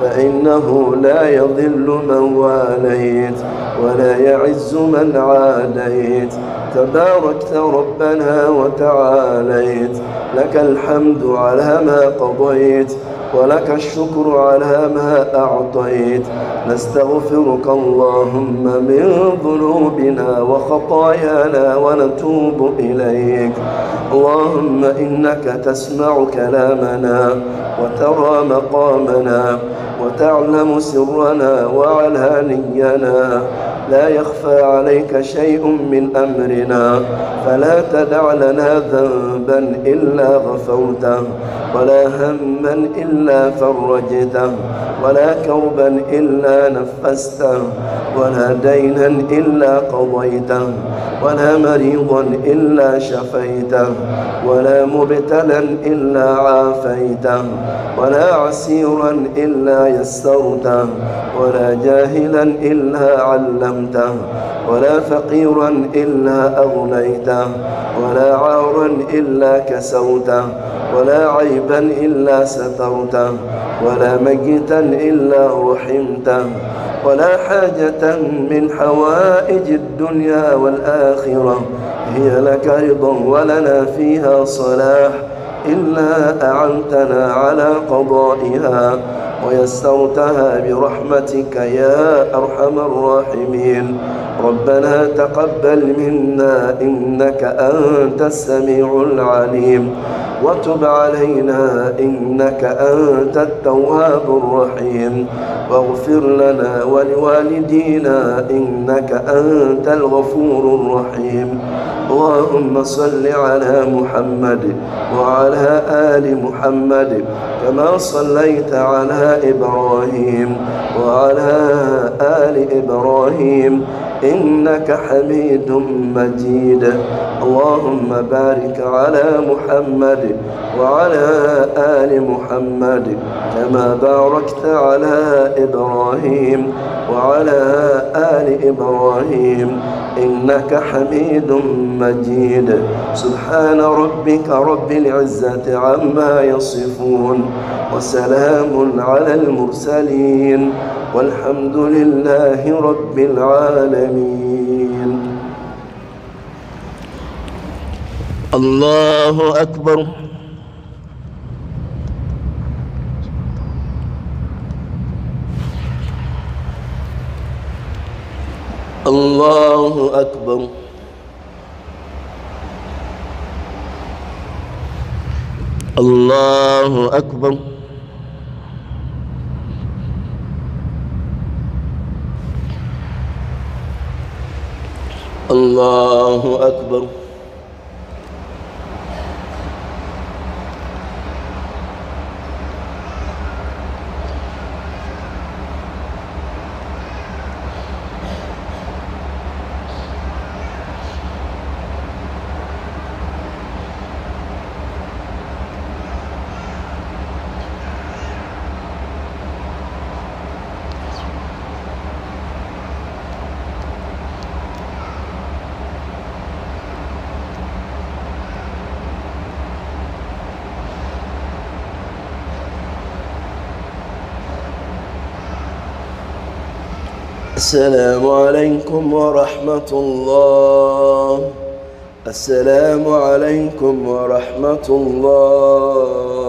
فإنه لا يضل من واليت ولا يعز من عاديت. تباركت ربنا وتعاليت، لك الحمد على ما قضيت ولك الشكر على ما أعطيت. نستغفرك اللهم من ذنوبنا وخطايانا ونتوب إليك. اللهم إنك تسمع كلامنا وترى مقامنا وتعلم سرنا وعلانينا، لا يخفى عليك شيء من أمرنا، فلا تدع لنا ذنبا إلا غفرته ولا هما إلا فرجته ولا كربا إلا نفسته ولا دينا إلا قضيته ولا مريضا إلا شفيته ولا مبتلا إلا عافيته ولا عسيرا إلا يسرته ولا جاهلا إلا علمته ولا فقيرا إلا أغنيته ولا عارا إلا كسوته ولا عيبا إلا سترته ولا ميتا إلا رحمته ولا حاجة من حوائج الدنيا والآخرة هي لك رضا ولنا فيها صلاح إلا أعنتنا على قضائها ويسرتها برحمتك يا أرحم الراحمين. ربنا تقبل منا إنك أنت السميع العليم وتب علينا إنك أنت التواب الرحيم واغفر لنا ولوالدينا إنك أنت الغفور الرحيم. اللهم صل على محمد وعلى آل محمد كما صليت على إبراهيم وعلى آل إبراهيم إنك حميد مجيد. اللهم بارك على محمد وعلى آل محمد كما باركت على إبراهيم وعلى آل إبراهيم إنك حميد مجيد. سبحان ربك رب العزة عما يصفون وسلام على المرسلين والحمد لله رب العالمين. الله أكبر. الله أكبر. الله أكبر. الله أكبر. السلام عليكم ورحمة الله. السلام عليكم ورحمة الله.